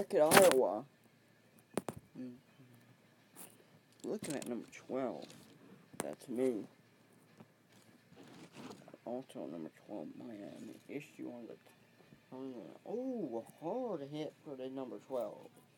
Back at Iowa. Looking at number 12. That's me. Also number 12, Miami. Issue on the... Oh, a hard hit for the number 12.